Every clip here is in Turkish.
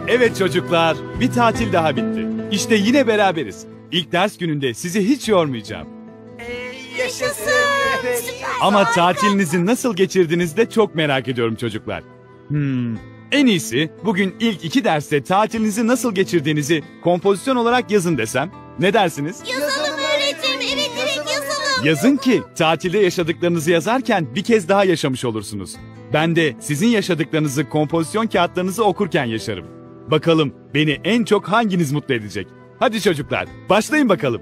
Evet çocuklar, bir tatil daha bitti. İşte yine beraberiz. İlk ders gününde sizi hiç yormayacağım. Yaşasın. Ama tatilinizi nasıl geçirdiniz de çok merak ediyorum çocuklar. En iyisi bugün ilk 2 derste tatilinizi nasıl geçirdiğinizi kompozisyon olarak yazın desem. Ne dersiniz? Yazalım öğretmenim. Evet yazalım. Yazın ki tatilde yaşadıklarınızı yazarken bir kez daha yaşamış olursunuz. Ben de sizin yaşadıklarınızı kompozisyon kağıtlarınızı okurken yaşarım. Bakalım beni en çok hanginiz mutlu edecek? Hadi çocuklar, başlayın bakalım.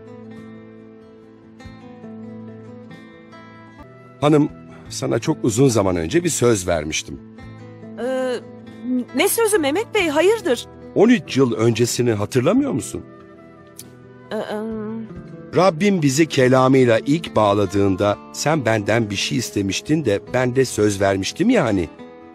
Hanım, sana çok uzun zaman önce bir söz vermiştim. Ne sözü Mehmet Bey, hayırdır? 13 yıl öncesini hatırlamıyor musun? Ee, Rabbim bizi kelamıyla ilk bağladığında sen benden bir şey istemiştin de ben de söz vermiştim ya hani.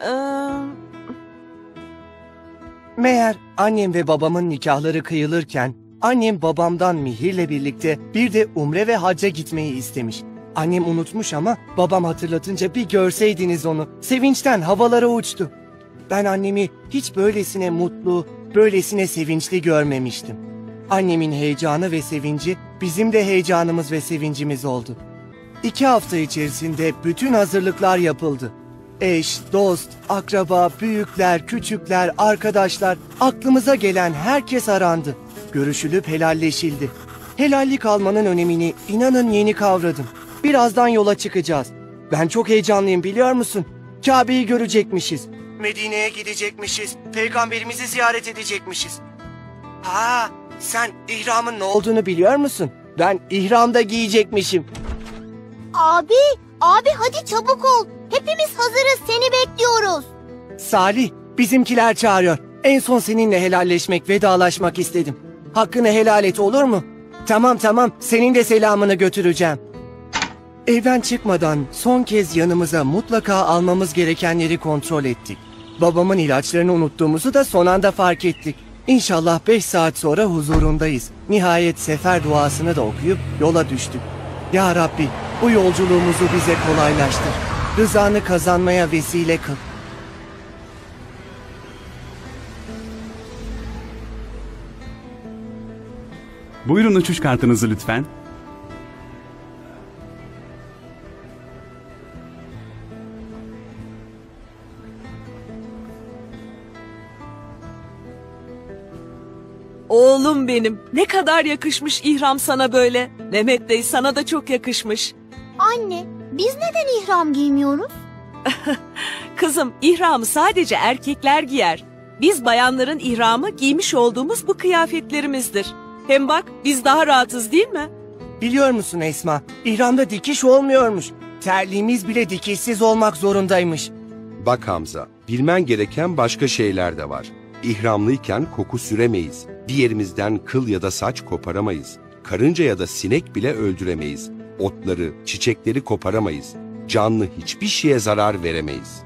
Meğer annem ve babamın nikahları kıyılırken annem babamdan Mihir'le birlikte bir de umre ve hacca gitmeyi istemiş. Annem unutmuş ama babam hatırlatınca bir görseydiniz onu. Sevinçten havalara uçtu. Ben annemi hiç böylesine mutlu, böylesine sevinçli görmemiştim. Annemin heyecanı ve sevinci bizim de heyecanımız ve sevincimiz oldu. 2 hafta içerisinde bütün hazırlıklar yapıldı. Eş, dost, akraba, büyükler, küçükler, arkadaşlar, aklımıza gelen herkes arandı. Görüşülüp helalleşildi. Helallik almanın önemini inanın yeni kavradım. Birazdan yola çıkacağız. Ben çok heyecanlıyım biliyor musun? Kabe'yi görecekmişiz. Medine'ye gidecekmişiz. Peygamberimizi ziyaret edecekmişiz. Ha, sen ihramın ne olduğunu biliyor musun? Ben ihramda giyecekmişim. Abi hadi çabuk ol. Hepimiz hazırız, seni bekliyoruz. Salih, bizimkiler çağırıyor. En son seninle helalleşmek, vedalaşmak istedim. Hakkını helal et, olur mu? Tamam, senin de selamını götüreceğim. Evden çıkmadan son kez yanımıza mutlaka almamız gerekenleri kontrol ettik. Babamın ilaçlarını unuttuğumuzu da son anda fark ettik. İnşallah 5 saat sonra huzurundayız. Nihayet sefer duasını da okuyup yola düştük. Ya Rabbi, bu yolculuğumuzu bize kolaylaştır. Rızanı kazanmaya vesile kıl. Buyurun uçuş kartınızı lütfen. Oğlum benim, ne kadar yakışmış ihram sana böyle. Mehmet Bey, sana da çok yakışmış. Anne, biz neden ihram giymiyoruz? Kızım, ihramı sadece erkekler giyer. Biz bayanların ihramı giymiş olduğumuz bu kıyafetlerimizdir. Hem bak, biz daha rahatız değil mi? Biliyor musun Esma, ihramda dikiş olmuyormuş. Terliğimiz bile dikişsiz olmak zorundaymış. Bak Hamza, bilmen gereken başka şeyler de var. İhramlıyken koku süremeyiz. Bir yerimizden kıl ya da saç koparamayız. Karınca ya da sinek bile öldüremeyiz. Otları, çiçekleri koparamayız. Canlı hiçbir şeye zarar veremeyiz.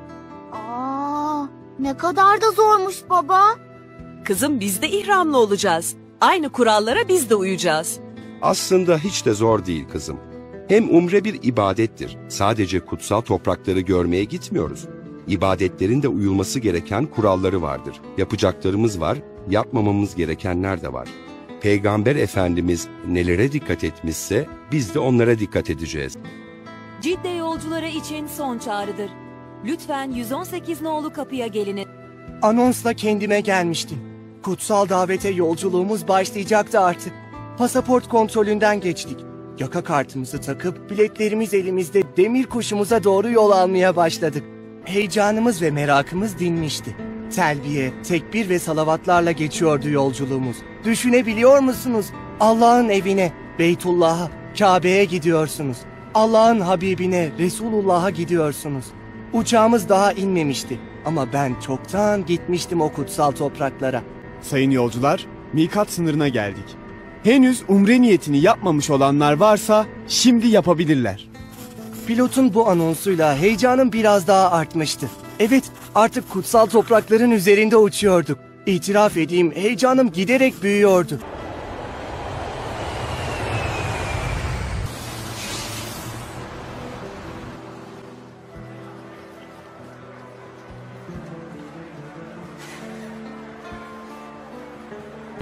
Ne kadar da zormuş baba. Kızım, biz de ihramlı olacağız. Aynı kurallara biz de uyacağız. Aslında hiç de zor değil kızım. Hem umre bir ibadettir. Sadece kutsal toprakları görmeye gitmiyoruz. İbadetlerin de uyulması gereken kuralları vardır. Yapacaklarımız var, yapmamamız gerekenler de var. Peygamber Efendimiz nelere dikkat etmişse biz de onlara dikkat edeceğiz. Cidde yolcuları için son çağrıdır. Lütfen 118 nolu kapıya geliniz. Anonsla kendime gelmiştim. Kutsal davete yolculuğumuz başlayacaktı artık. Pasaport kontrolünden geçtik. Yaka kartımızı takıp biletlerimiz elimizde demir kuşumuza doğru yol almaya başladık. Heyecanımız ve merakımız dinmişti. Telbiye, tekbir ve salavatlarla geçiyordu yolculuğumuz. Düşünebiliyor musunuz? Allah'ın evine, Beytullah'a, Kabe'ye gidiyorsunuz. Allah'ın Habibine, Resulullah'a gidiyorsunuz. Uçağımız daha inmemişti ama ben çoktan gitmiştim o kutsal topraklara. Sayın yolcular, mikat sınırına geldik. Henüz umre niyetini yapmamış olanlar varsa şimdi yapabilirler. Pilotun bu anonsuyla heyecanım biraz daha artmıştı. Evet, artık kutsal toprakların üzerinde uçuyorduk. İtiraf edeyim, heyecanım giderek büyüyordu.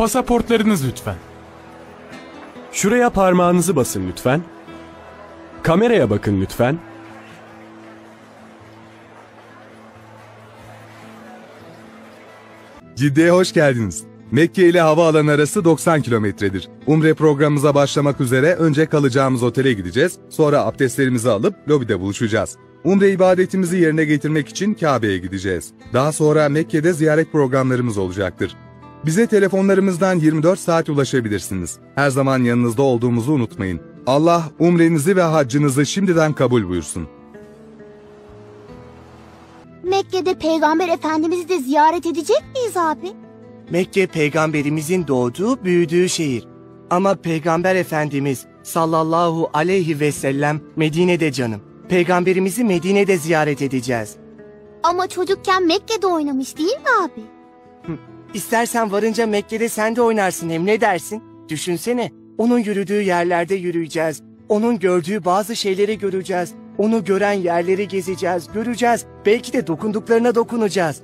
Pasaportlarınız lütfen. Şuraya parmağınızı basın lütfen. Kameraya bakın lütfen. Ciddiye hoş geldiniz. Mekke ile havaalanı arası 90 kilometredir. Umre programımıza başlamak üzere önce kalacağımız otele gideceğiz, sonra abdestlerimizi alıp lobide buluşacağız. Umre ibadetimizi yerine getirmek için Kabe'ye gideceğiz. Daha sonra Mekke'de ziyaret programlarımız olacaktır. Bize telefonlarımızdan 24 saat ulaşabilirsiniz. Her zaman yanınızda olduğumuzu unutmayın. Allah umrenizi ve haccınızı şimdiden kabul buyursun. Mekke'de Peygamber Efendimiz'i de ziyaret edecek miyiz abi? Mekke peygamberimizin doğduğu, büyüdüğü şehir. Ama Peygamber Efendimiz sallallahu aleyhi ve sellem Medine'de canım. Peygamberimizi Medine'de ziyaret edeceğiz. Ama çocukken Mekke'de oynamış değil mi abi? İstersen varınca Mekke'de sen de oynarsın, hem ne dersin? Düşünsene, onun yürüdüğü yerlerde yürüyeceğiz. Onun gördüğü bazı şeyleri göreceğiz. Onu gören yerleri gezeceğiz, göreceğiz. Belki de dokunduklarına dokunacağız.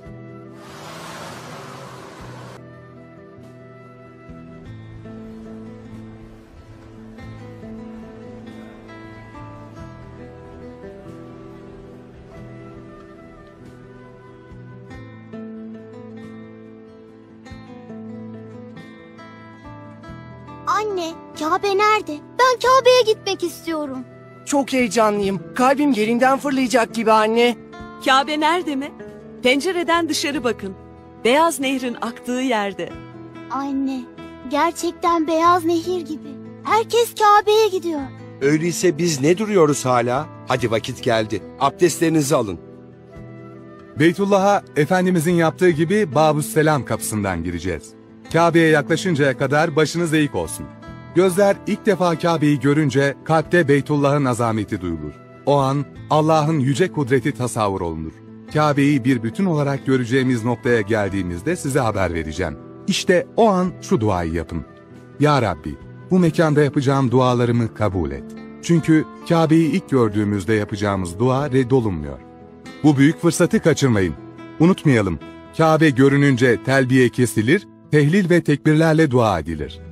Anne, Kabe nerede? Ben Kabe'ye gitmek istiyorum. Çok heyecanlıyım. Kalbim yerinden fırlayacak gibi anne. Kabe nerede mi? Pencereden dışarı bakın. Beyaz Nehrin aktığı yerde. Anne, gerçekten beyaz nehir gibi. Herkes Kabe'ye gidiyor. Öyleyse biz ne duruyoruz hala? Hadi vakit geldi. Abdestlerinizi alın. Beytullah'a Efendimizin yaptığı gibi Babüsselam kapısından gireceğiz. Kabe'ye yaklaşıncaya kadar başınız eğik olsun. Gözler ilk defa Kabe'yi görünce kalpte Beytullah'ın azameti duyulur. O an Allah'ın yüce kudreti tasavvur olunur. Kabe'yi bir bütün olarak göreceğimiz noktaya geldiğimizde size haber vereceğim. İşte o an şu duayı yapın. Ya Rabbi, bu mekanda yapacağım dualarımı kabul et. Çünkü Kabe'yi ilk gördüğümüzde yapacağımız dua reddolunmuyor. Bu büyük fırsatı kaçırmayın. Unutmayalım, Kabe görününce telbiye kesilir, tehlil ve tekbirlerle dua edilir.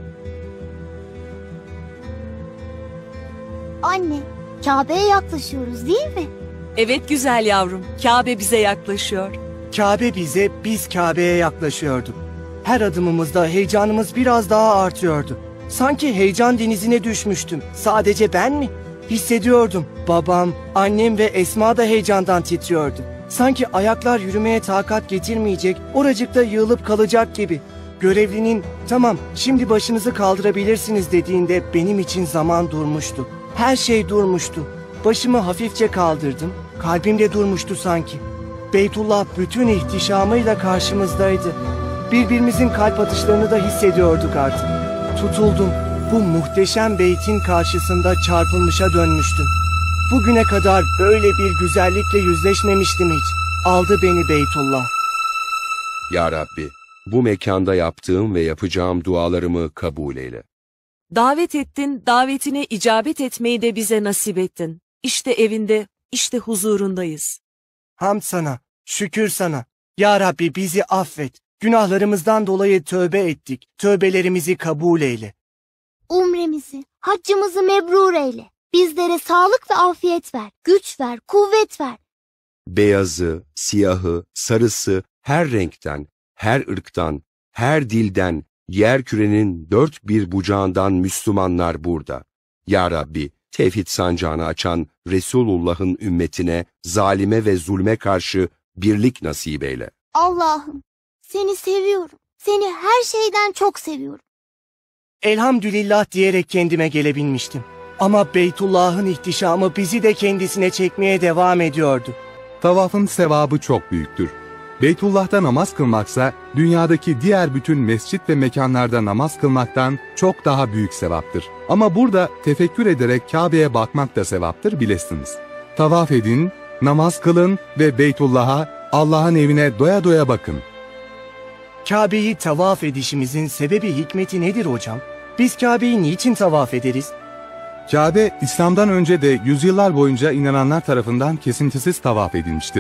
Anne, Kabe'ye yaklaşıyoruz değil mi? Evet güzel yavrum, Kabe bize yaklaşıyor. Kabe bize, biz Kabe'ye yaklaşıyorduk. Her adımımızda heyecanımız biraz daha artıyordu. Sanki heyecan denizine düşmüştüm. Sadece ben mi? Hissediyordum. Babam, annem ve Esma da heyecandan titriyordu. Sanki ayaklar yürümeye takat getirmeyecek, oracıkta yığılıp kalacak gibi. Görevlinin, tamam şimdi başınızı kaldırabilirsiniz dediğinde benim için zaman durmuştu. Her şey durmuştu. Başımı hafifçe kaldırdım. Kalbim de durmuştu sanki. Beytullah bütün ihtişamıyla karşımızdaydı. Birbirimizin kalp atışlarını da hissediyorduk artık. Tutuldum. Bu muhteşem beytin karşısında çarpılmışa dönmüştüm. Bugüne kadar böyle bir güzellikle yüzleşmemiştim hiç. Aldı beni Beytullah. Ya Rabbi, bu mekanda yaptığım ve yapacağım dualarımı kabul eyle. Davet ettin, davetine icabet etmeyi de bize nasip ettin. İşte evinde, işte huzurundayız. Hamd sana, şükür sana. Ya Rabbi bizi affet. Günahlarımızdan dolayı tövbe ettik. Tövbelerimizi kabul eyle. Umremizi, haccımızı mebrur eyle. Bizlere sağlık ve afiyet ver, güç ver, kuvvet ver. Beyazı, siyahı, sarısı, her renkten, her ırktan, her dilden, yerkürenin dört bir bucağından Müslümanlar burada. Ya Rabbi, tevhid sancağını açan Resulullah'ın ümmetine, zalime ve zulme karşı birlik nasip eyle. Allah'ım, seni seviyorum. Seni her şeyden çok seviyorum. Elhamdülillah diyerek kendime gelebilmiştim. Ama Beytullah'ın ihtişamı bizi de kendisine çekmeye devam ediyordu. Tavafın sevabı çok büyüktür. Beytullah'ta namaz kılmaksa dünyadaki diğer bütün mescit ve mekanlarda namaz kılmaktan çok daha büyük sevaptır. Ama burada tefekkür ederek Kabe'ye bakmak da sevaptır bilesiniz. Tavaf edin, namaz kılın ve Beytullah'a, Allah'ın evine doya doya bakın. Kabe'yi tavaf edişimizin sebebi hikmeti nedir hocam? Biz Kabe'yi niçin tavaf ederiz? Kabe, İslam'dan önce de yüzyıllar boyunca inananlar tarafından kesintisiz tavaf edilmiştir.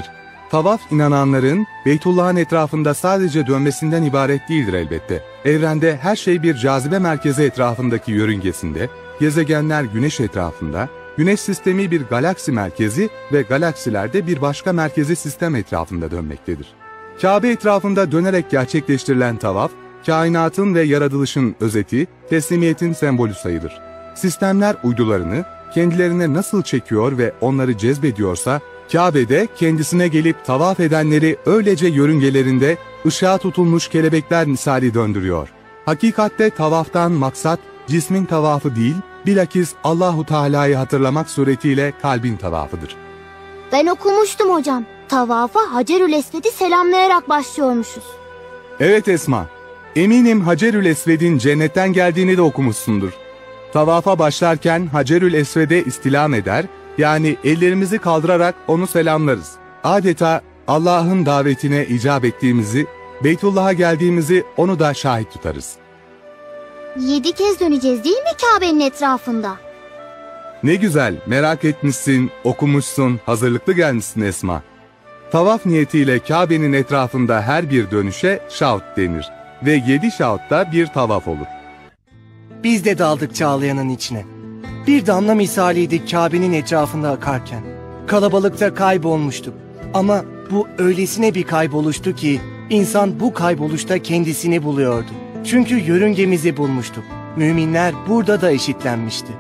Tavaf inananların Beytullah'ın etrafında sadece dönmesinden ibaret değildir elbette. Evrende her şey bir cazibe merkezi etrafındaki yörüngesinde, gezegenler güneş etrafında, güneş sistemi bir galaksi merkezi ve galaksilerde bir başka merkezi sistem etrafında dönmektedir. Kabe etrafında dönerek gerçekleştirilen tavaf, kainatın ve yaratılışın özeti, teslimiyetin sembolü sayılır. Sistemler uydularını kendilerine nasıl çekiyor ve onları cezbediyorsa, Kabe'de kendisine gelip tavaf edenleri öylece yörüngelerinde ışığa tutulmuş kelebekler misali döndürüyor. Hakikatte tavaftan maksat cismin tavafı değil, bilakis Allahu Teala'yı hatırlamak suretiyle kalbin tavafıdır. Ben okumuştum hocam. Tavafa Hacerül Esved'i selamlayarak başlıyormuşuz. Evet Esma, eminim Hacerül Esved'in cennetten geldiğini de okumuşsundur. Tavafa başlarken Hacerül Esved'e istilam eder, yani ellerimizi kaldırarak onu selamlarız. Adeta Allah'ın davetine icap ettiğimizi, Beytullah'a geldiğimizi onu da şahit tutarız. 7 kez döneceğiz değil mi Kabe'nin etrafında? Ne güzel, merak etmişsin, okumuşsun, hazırlıklı gelmişsin Esma. Tavaf niyetiyle Kabe'nin etrafında her bir dönüşe şaut denir ve 7 şautta bir tavaf olur. Biz de daldık Çağlayan'ın içine. Bir damla misaliydik Kabe'nin etrafında akarken. Kalabalıkta kaybolmuştuk. Ama bu öylesine bir kayboluştu ki insan bu kayboluşta kendisini buluyordu. Çünkü yörüngemizi bulmuştuk. Müminler burada da eşitlenmişti.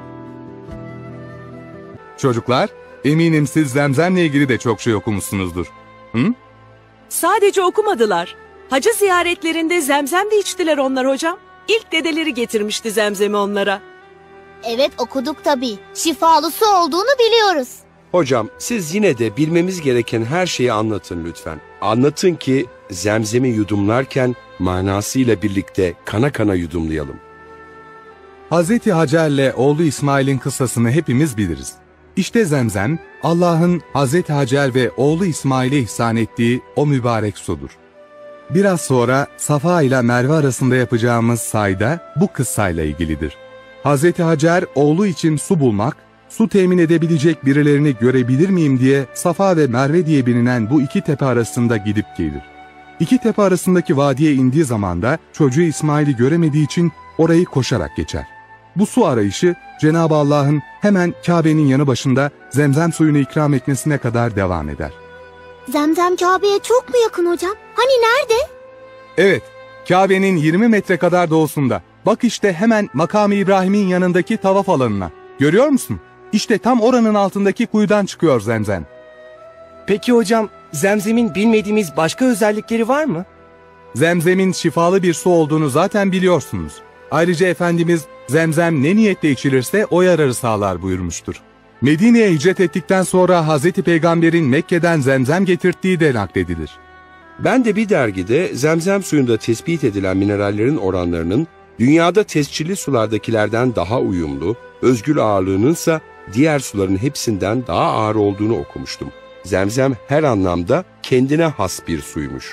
Çocuklar, eminim siz Zemzem'le ilgili de çok şey okumuşsunuzdur. Hı? Sadece okumadılar. Hacı ziyaretlerinde zemzem de içtiler onlar hocam. İlk dedeleri getirmişti zemzemi onlara. Evet okuduk tabii. Şifalı su olduğunu biliyoruz. Hocam siz yine de bilmemiz gereken her şeyi anlatın lütfen. Anlatın ki zemzemi yudumlarken manasıyla birlikte kana kana yudumlayalım. Hazreti Hacer'le oğlu İsmail'in kıssasını hepimiz biliriz. İşte Zemzem, Allah'ın Hazreti Hacer ve oğlu İsmail'e ihsan ettiği o mübarek sudur. Biraz sonra Safa ile Merve arasında yapacağımız sayda bu kıssayla ilgilidir. Hazreti Hacer oğlu için su bulmak, su temin edebilecek birilerini görebilir miyim diye Safa ve Merve diye bilinen bu iki tepe arasında gidip gelir. İki tepe arasındaki vadiye indiği zaman da çocuğu İsmail'i göremediği için orayı koşarak geçer. Bu su arayışı Cenab-ı Allah'ın hemen Kabe'nin yanı başında zemzem suyunu ikram etmesine kadar devam eder. Zemzem Kabe'ye çok mu yakın hocam? Hani nerede? Evet, Kabe'nin 20 metre kadar doğusunda. Bak işte hemen Makam-ı İbrahim'in yanındaki tavaf alanına. Görüyor musun? İşte tam oranın altındaki kuyudan çıkıyor zemzem. Peki hocam, zemzemin bilmediğimiz başka özellikleri var mı? Zemzemin şifalı bir su olduğunu zaten biliyorsunuz. Ayrıca Efendimiz zemzem ne niyetle içilirse o yararı sağlar buyurmuştur. Medine'ye hicret ettikten sonra Hazreti Peygamber'in Mekke'den zemzem getirttiği de nakledilir. Ben de bir dergide zemzem suyunda tespit edilen minerallerin oranlarının dünyada tescilli sulardakilerden daha uyumlu, özgül ağırlığınınsa diğer suların hepsinden daha ağır olduğunu okumuştum. Zemzem her anlamda kendine has bir suymuş.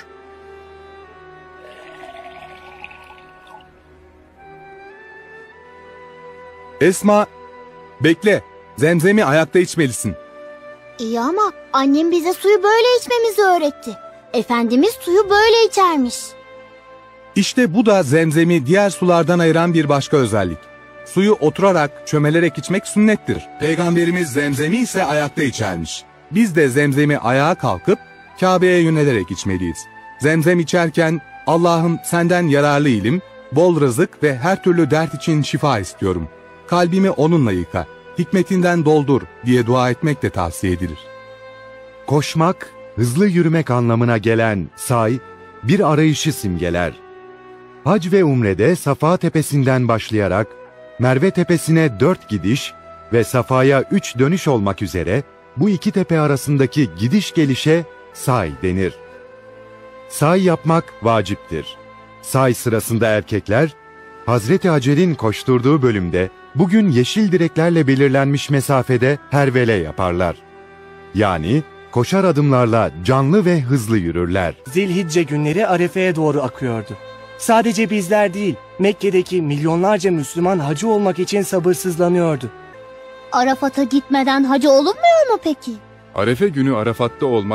Esma, bekle. Zemzemi ayakta içmelisin. İyi ama annem bize suyu böyle içmemizi öğretti. Efendimiz suyu böyle içermiş. İşte bu da zemzemi diğer sulardan ayıran bir başka özellik. Suyu oturarak, çömelerek içmek sünnettir. Peygamberimiz zemzemi ise ayakta içermiş. Biz de zemzemi ayağa kalkıp Kabe'ye yönelerek içmeliyiz. Zemzem içerken Allah'ım senden yararlı ilim, bol rızık ve her türlü dert için şifa istiyorum. Kalbimi onunla yıka, hikmetinden doldur diye dua etmek de tavsiye edilir. Koşmak, hızlı yürümek anlamına gelen say, bir arayışı simgeler. Hac ve umrede Safa tepesinden başlayarak Merve tepesine 4 gidiş ve Safa'ya 3 dönüş olmak üzere bu iki tepe arasındaki gidiş gelişe say denir. Say yapmak vaciptir. Say sırasında erkekler, Hazreti Hacer'in koşturduğu bölümde bugün yeşil direklerle belirlenmiş mesafede hervele yaparlar. Yani koşar adımlarla canlı ve hızlı yürürler. Zilhicce günleri Arefe'ye doğru akıyordu. Sadece bizler değil, Mekke'deki milyonlarca Müslüman hacı olmak için sabırsızlanıyordu. Arafat'a gitmeden hacı olunmuyor mu peki? Arefe günü Arafat'ta olmak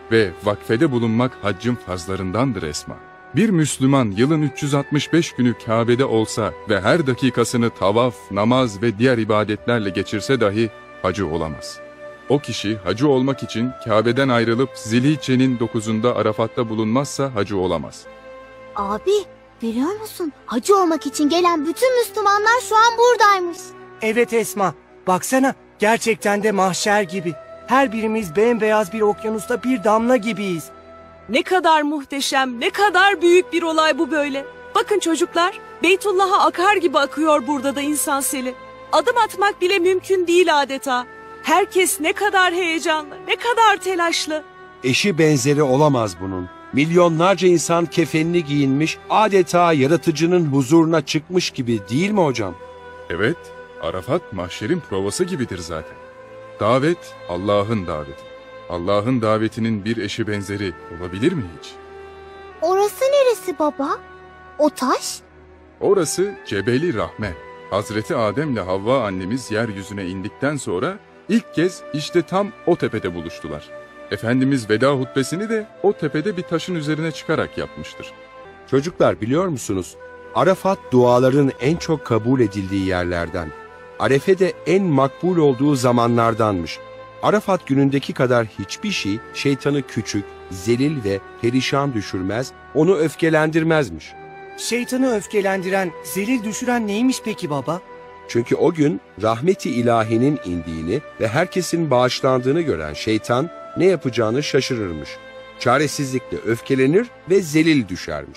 ve vakfede bulunmak haccın farzlarındandır Esma. Bir Müslüman yılın 365 günü Kabe'de olsa ve her dakikasını tavaf, namaz ve diğer ibadetlerle geçirse dahi hacı olamaz. O kişi hacı olmak için Kabe'den ayrılıp Zilhicce'nin 9'unda Arafat'ta bulunmazsa hacı olamaz. Abi, biliyor musun? Hacı olmak için gelen bütün Müslümanlar şu an buradaymış. Evet Esma, baksana gerçekten de mahşer gibi. Her birimiz bembeyaz bir okyanusta bir damla gibiyiz. Ne kadar muhteşem, ne kadar büyük bir olay bu böyle. Bakın çocuklar, Beytullah'a akar gibi akıyor burada da insan seli. Adım atmak bile mümkün değil adeta. Herkes ne kadar heyecanlı, ne kadar telaşlı. Eşi benzeri olamaz bunun. Milyonlarca insan kefenini giyinmiş, adeta yaratıcının huzuruna çıkmış gibi değil mi hocam? Evet, Arafat mahşerin provası gibidir zaten. Davet Allah'ın daveti. Allah'ın davetinin bir eşi benzeri olabilir mi hiç? Orası neresi baba? O taş? Orası Cebeli Rahme. Hazreti Adem'le Havva annemiz yeryüzüne indikten sonra ilk kez işte tam o tepede buluştular. Efendimiz veda hutbesini de o tepede bir taşın üzerine çıkarak yapmıştır. Çocuklar biliyor musunuz? Arafat duaların en çok kabul edildiği yerlerden. Arefe de en makbul olduğu zamanlardanmış. Arafat günündeki kadar hiçbir şey şeytanı küçük, zelil ve perişan düşürmez, onu öfkelendirmezmiş. Şeytanı öfkelendiren, zelil düşüren neymiş peki baba? Çünkü o gün rahmeti ilahinin indiğini ve herkesin bağışlandığını gören şeytan ne yapacağını şaşırırmış. Çaresizlikle öfkelenir ve zelil düşermiş.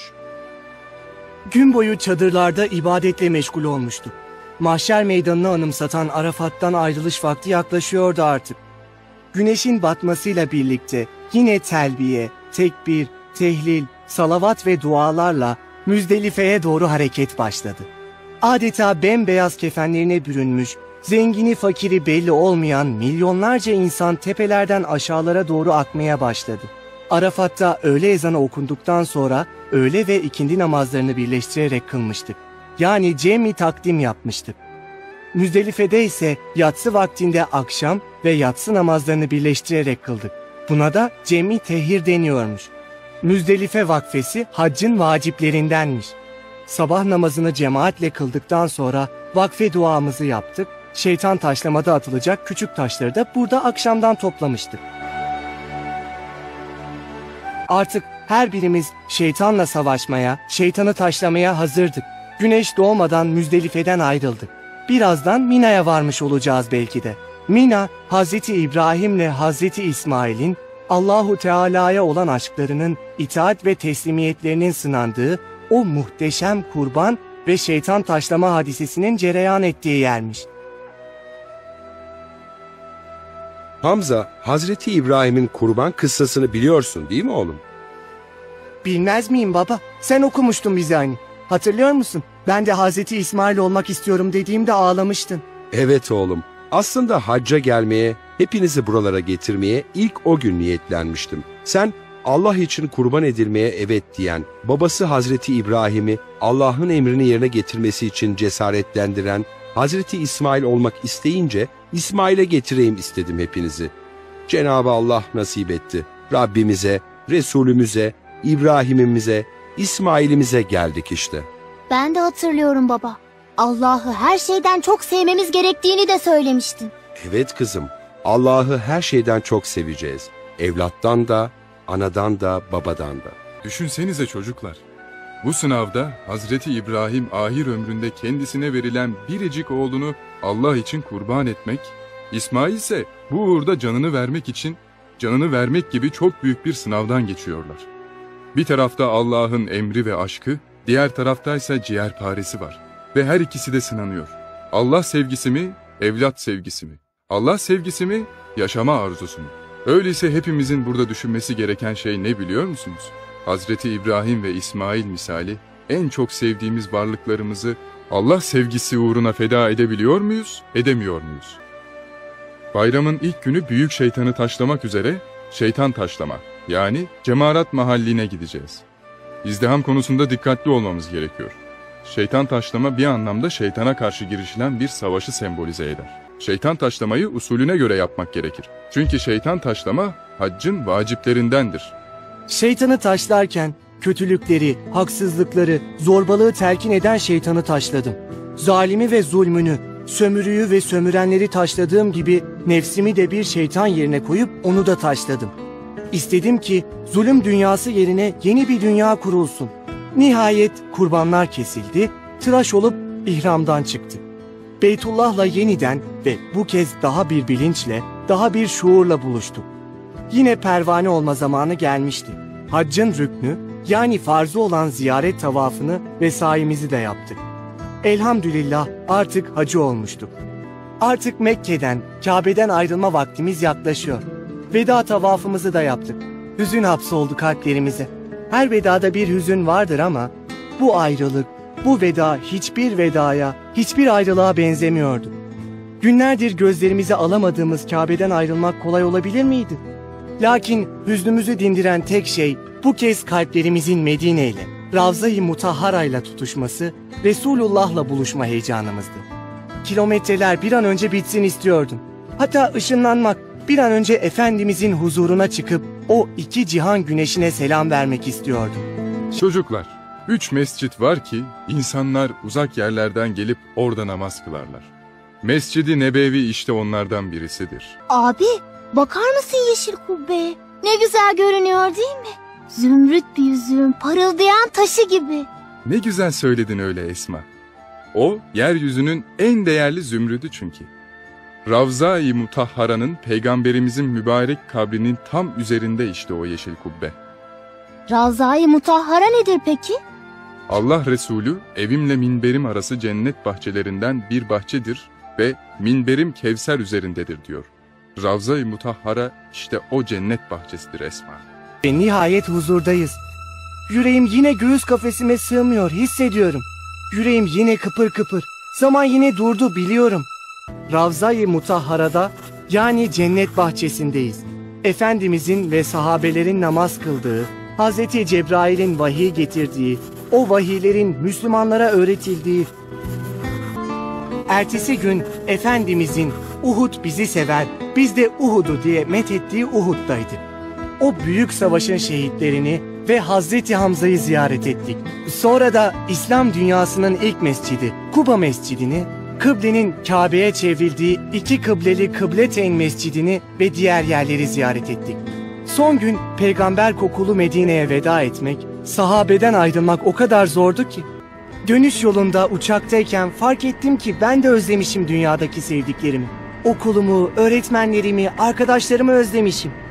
Gün boyu çadırlarda ibadetle meşgul olmuştu. Mahşer meydanını anımsatan Arafat'tan ayrılış vakti yaklaşıyordu artık. Güneşin batmasıyla birlikte yine telbiye, tekbir, tehlil, salavat ve dualarla Müzdelife'ye doğru hareket başladı. Adeta bembeyaz kefenlerine bürünmüş, zengini fakiri belli olmayan milyonlarca insan tepelerden aşağılara doğru akmaya başladı. Arafat'ta öğle ezanı okunduktan sonra öğle ve ikindi namazlarını birleştirerek kılmıştık. Yani cem-i takdim yapmıştık. Müzdelife'de ise yatsı vaktinde akşam ve yatsı namazlarını birleştirerek kıldık. Buna da cem-i tehir deniyormuş. Müzdelife vakfesi haccın vaciplerindenmiş. Sabah namazını cemaatle kıldıktan sonra vakfe duamızı yaptık. Şeytan taşlamada atılacak küçük taşları da burada akşamdan toplamıştık. Artık her birimiz şeytanla savaşmaya, şeytanı taşlamaya hazırdık. Güneş doğmadan Müzdelife'den ayrıldık. Birazdan Mina'ya varmış olacağız belki de. Mina, Hazreti İbrahim'le Hazreti İsmail'in Allahu Teala'ya olan aşklarının itaat ve teslimiyetlerinin sınandığı o muhteşem kurban ve şeytan taşlama hadisesinin cereyan ettiği yermiş. Hamza, Hazreti İbrahim'in kurban kıssasını biliyorsun değil mi oğlum? Bilmez miyim baba? Sen okumuştun bize hani. Hatırlıyor musun? Ben de Hazreti İsmail olmak istiyorum dediğimde ağlamıştın. Evet oğlum. Aslında hacca gelmeye, hepinizi buralara getirmeye ilk o gün niyetlenmiştim. Sen Allah için kurban edilmeye evet diyen, babası Hazreti İbrahim'i Allah'ın emrini yerine getirmesi için cesaretlendiren Hazreti İsmail olmak isteyince İsmail'e getireyim istedim hepinizi. Cenab-ı Allah nasip etti. Rabbimize, Resulümüze, İbrahim'imize, İsmail'imize geldik işte. Ben de hatırlıyorum baba. Allah'ı her şeyden çok sevmemiz gerektiğini de söylemiştin. Evet kızım, Allah'ı her şeyden çok seveceğiz. Evlattan da, anadan da, babadan da. Düşünsenize çocuklar. Bu sınavda Hazreti İbrahim ahir ömründe kendisine verilen biricik oğlunu Allah için kurban etmek, İsmail ise bu uğurda canını vermek için canını vermek gibi çok büyük bir sınavdan geçiyorlar. Bir tarafta Allah'ın emri ve aşkı, diğer taraftaysa ciğerparesi var ve her ikisi de sınanıyor. Allah sevgisi mi, evlat sevgisi mi? Allah sevgisi mi, yaşama arzusu mu? Öyleyse hepimizin burada düşünmesi gereken şey ne biliyor musunuz? Hazreti İbrahim ve İsmail misali en çok sevdiğimiz varlıklarımızı Allah sevgisi uğruna feda edebiliyor muyuz, edemiyor muyuz? Bayramın ilk günü büyük şeytanı taşlamak üzere şeytan taşlama yani cemarat mahalline gideceğiz. İzdiham konusunda dikkatli olmamız gerekiyor. Şeytan taşlama bir anlamda şeytana karşı girişilen bir savaşı sembolize eder. Şeytan taşlamayı usulüne göre yapmak gerekir. Çünkü şeytan taşlama haccın vaciplerindendir. Şeytanı taşlarken kötülükleri, haksızlıkları, zorbalığı telkin eden şeytanı taşladım. Zalimi ve zulmünü, sömürüyü ve sömürenleri taşladığım gibi nefsimi de bir şeytan yerine koyup onu da taşladım. İstedim ki zulüm dünyası yerine yeni bir dünya kurulsun. Nihayet kurbanlar kesildi, tıraş olup ihramdan çıktı. Beytullah'la yeniden ve bu kez daha bir bilinçle, daha bir şuurla buluştuk. Yine pervane olma zamanı gelmişti. Haccın rüknü, yani farzı olan ziyaret tavafını ve sayimizi de yaptık. Elhamdülillah artık hacı olmuştuk. Artık Mekke'den, Kabe'den ayrılma vaktimiz yaklaşıyor. Veda tavafımızı da yaptık. Hüzün hapsoldu kalplerimize. Her vedada bir hüzün vardır ama bu ayrılık, bu veda hiçbir vedaya, hiçbir ayrılığa benzemiyordu. Günlerdir gözlerimizi alamadığımız Kabe'den ayrılmak kolay olabilir miydi? Lakin hüznümüzü dindiren tek şey bu kez kalplerimizin Medine ile, Ravza-i Mutahhara ile tutuşması, Resulullah'la buluşma heyecanımızdı. Kilometreler bir an önce bitsin istiyordum. Hatta ışınlanmak, bir an önce Efendimizin huzuruna çıkıp o iki cihan güneşine selam vermek istiyordum. Çocuklar, 3 mescit var ki insanlar uzak yerlerden gelip orada namaz kılarlar. Mescid-i Nebevi işte onlardan birisidir. Abi, bakar mısın yeşil kubbeye? Ne güzel görünüyor değil mi? Zümrüt bir yüzüğün parıldayan taşı gibi. Ne güzel söyledin öyle Esma. O, yeryüzünün en değerli zümrüdü çünkü. Ravza-i Mutahhara'nın peygamberimizin mübarek kabrinin tam üzerinde işte o yeşil kubbe. Ravza-i Mutahhara nedir peki? Allah Resulü, evimle minberim arası cennet bahçelerinden bir bahçedir ve minberim Kevser üzerindedir diyor. Ravza-i Mutahhara işte o cennet bahçesidir Esma. Ve nihayet huzurdayız. Yüreğim yine göğüs kafesime sığmıyor, hissediyorum. Yüreğim yine kıpır kıpır. Zaman yine durdu, biliyorum. Ravza-i Mutahhara'da, yani cennet bahçesindeyiz. Efendimizin ve sahabelerin namaz kıldığı, Hazreti Cebrail'in vahiy getirdiği, o vahiylerin Müslümanlara öğretildiği. Ertesi gün Efendimizin Uhud bizi sever, biz de Uhud'u diye methettiği Uhud'daydık. O büyük savaşın şehitlerini ve Hazreti Hamza'yı ziyaret ettik. Sonra da İslam dünyasının ilk mescidi, Kuba Mescidini, kıblenin Kabe'ye çevrildiği iki kıbleli Kıbleteyn Mescidini ve diğer yerleri ziyaret ettik. Son gün peygamber kokulu Medine'ye veda etmek, sahabeden ayrılmak o kadar zordu ki. Dönüş yolunda uçaktayken fark ettim ki ben de özlemişim dünyadaki sevdiklerimi. Okulumu, öğretmenlerimi, arkadaşlarımı özlemişim.